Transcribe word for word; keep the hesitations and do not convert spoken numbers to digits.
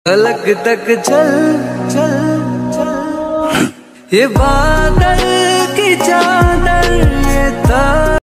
फलक तक चल चल चल, ये बादल की चादर ये तार